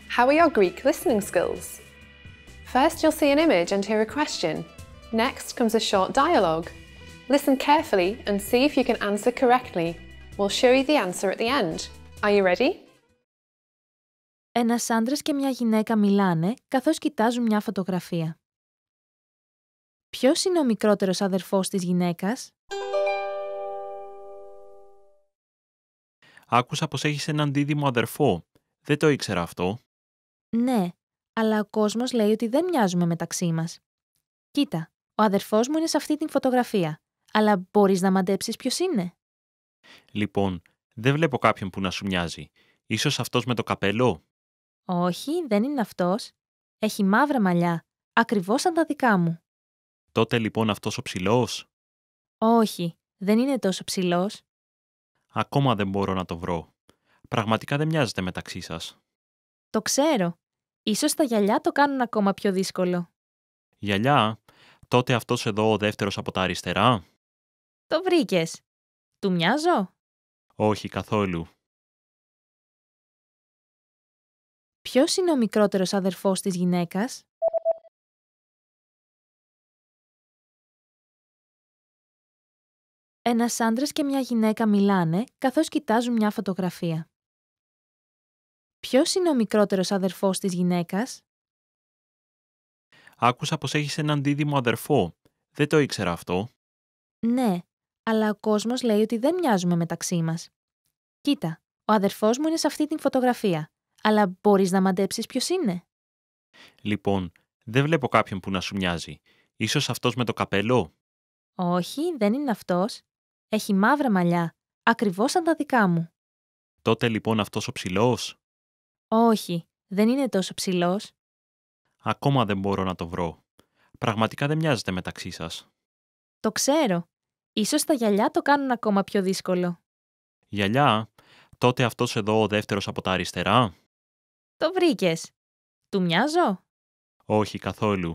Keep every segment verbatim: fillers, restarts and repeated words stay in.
How are your Greek listening skills? First, you'll see an image and hear a question. Next comes a short dialogue. Listen carefully and see if you can answer correctly. We'll show you the answer at the end. Are you ready? Ένας άντρας και μια γυναίκα μιλάνε καθώς κοιτάζουν μια φωτογραφία. Ποιος είναι ο μικρότερος αδερφός της γυναίκας? Άκουσα πως έχεις έναν δίδυμο αδερφό. Δεν το ήξερα αυτό. Ναι, αλλά ο κόσμος λέει ότι δεν μοιάζουμε μεταξύ μας. Κοίτα, ο αδερφός μου είναι σε αυτή την φωτογραφία, αλλά μπορείς να μαντέψεις ποιος είναι? Λοιπόν, δεν βλέπω κάποιον που να σου μοιάζει. Ίσως αυτός με το καπέλο? Όχι, δεν είναι αυτός. Έχει μαύρα μαλλιά, ακριβώς σαν τα δικά μου. Τότε λοιπόν αυτός ο ψηλός? Όχι, δεν είναι τόσο ψηλός. Ακόμα δεν μπορώ να το βρω. Πραγματικά δεν μοιάζετε μεταξύ σας. Το ξέρω. Ίσως τα γυαλιά το κάνουν ακόμα πιο δύσκολο. Γυαλιά? Τότε αυτός εδώ ο δεύτερος από τα αριστερά? Το βρήκες. Του μοιάζω? Όχι καθόλου. Ποιος είναι ο μικρότερος αδερφός της γυναίκας? Ένας άντρας και μια γυναίκα μιλάνε καθώς κοιτάζουν μια φωτογραφία. Ποιος είναι ο μικρότερος αδερφός της γυναίκας? Άκουσα πως έχεις έναν δίδυμο αδερφό. Δεν το ήξερα αυτό. Ναι, αλλά ο κόσμος λέει ότι δεν μοιάζουμε μεταξύ μας. Κοίτα, ο αδερφός μου είναι σε αυτή την φωτογραφία, αλλά μπορείς να μαντέψεις ποιος είναι? Λοιπόν, δεν βλέπω κάποιον που να σου μοιάζει. Ίσως αυτός με το καπέλο? Όχι, δεν είναι αυτός. Έχει μαύρα μαλλιά, ακριβώς σαν τα δικά μου. Τότε λοιπόν αυτός ο ψηλός? Όχι, δεν είναι τόσο ψηλός. Ακόμα δεν μπορώ να το βρω. Πραγματικά δεν μοιάζετε μεταξύ σας. Το ξέρω. Ίσως τα γυαλιά το κάνουν ακόμα πιο δύσκολο. Γυαλιά? Τότε αυτός εδώ ο δεύτερος από τα αριστερά? Το βρήκες. Του μοιάζω? Όχι καθόλου.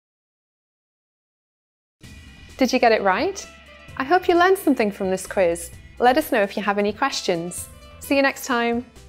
Did you get it right? I hope you learned something from this quiz. Let us know if you have any questions. See you next time.